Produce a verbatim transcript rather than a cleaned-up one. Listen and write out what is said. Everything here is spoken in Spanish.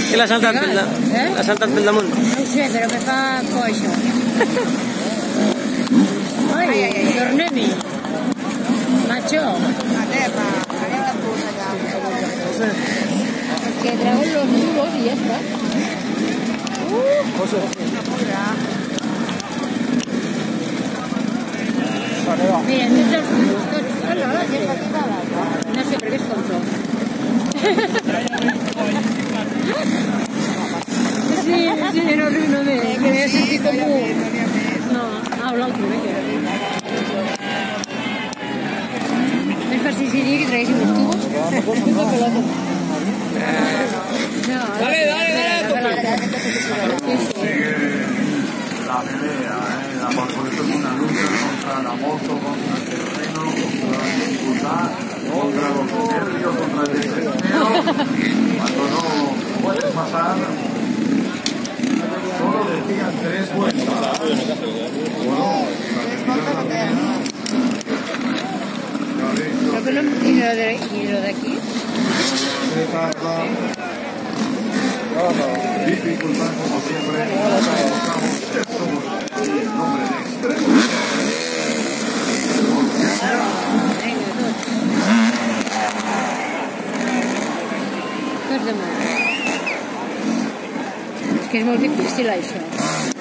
Què l'ha saltat pel damunt? Eh? L'ha saltat pel damunt? No ho sé, però me fa por això. Ai, ai, ai, tornem-hi. Macho. A terra, allà la puta allà. Que trauen los nudos y ya está. Mira, tots els nudos, tots. Hola, hola, que patada. No sé per què es control. Sí, sí, no, no, no, que he sentit com un... No, ah, l'altre, eh, que... Més fàcil seria que traguéssim els tubos. Después la pelota. No, dale, dale, dale. La pelea, ¿eh? La, por eso es una lucha contra la moto, contra el terreno, contra la dificultad, contra los nervios, contra el desespero. Cuando no puedes pasar, solo decían tres vueltas. Creo que no, y lo de, y lo de aquí. Dificultad como siempre. El nombre de extremo. Tots de mà. És que és molt difícil, això.